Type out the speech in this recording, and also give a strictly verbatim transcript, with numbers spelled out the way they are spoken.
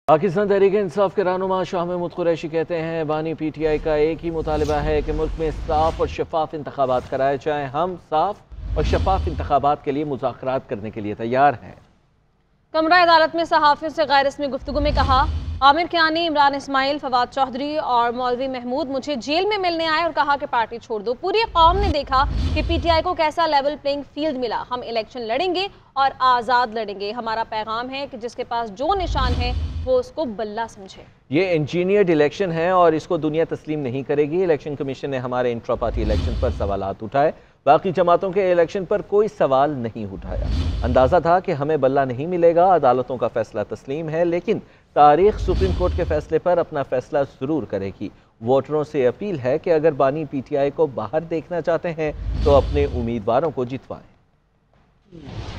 पाकिस्तान तहरीक-ए-इंसाफ के रहनुमा शाह महमूद कुरैशी कहते हैं बानी पी टी आई का एक ही मुतालबा है कि मुल्क में साफ और शफाफ इंतखाबात कराए जाएँ। हम साफ और शफाफ इंतखाबात के लिए मुज़ाकरात करने के लिए तैयार हैं। कमरा अदालत में सहाफ़ियों से गैर रस्मी गुफ्तगू में कहा, आमिर कियानी, इमरान इस्माइल, फवाद चौधरी और मौलवी महमूद मुझे जेल में मिलने आए और कहा कि पार्टी छोड़ दो। पूरी कौम ने देखा कि पी टी आई को कैसा लेवल प्लेइंग फील्ड मिला। हम इलेक्शन लड़ेंगे और आज़ाद लड़ेंगे। हमारा पैगाम है कि जिसके पास जो निशान है वो उसको बल्ला समझे। ये इंजीनियर्ड इलेक्शन है और इसको दुनिया तस्लीम नहीं करेगी। इलेक्शन कमीशन ने हमारे इंट्रा पार्टी इलेक्शन पर सवालात उठाए, बाकी जमातों के इलेक्शन पर कोई सवाल नहीं उठाया। अंदाज़ा था कि हमें बल्ला नहीं मिलेगा। अदालतों का फैसला तस्लीम है, लेकिन तारीख सुप्रीम कोर्ट के फैसले पर अपना फैसला ज़रूर करेगी। वोटरों से अपील है कि अगर बानी पी टी आई को बाहर देखना चाहते हैं तो अपने उम्मीदवारों को जितवाएं।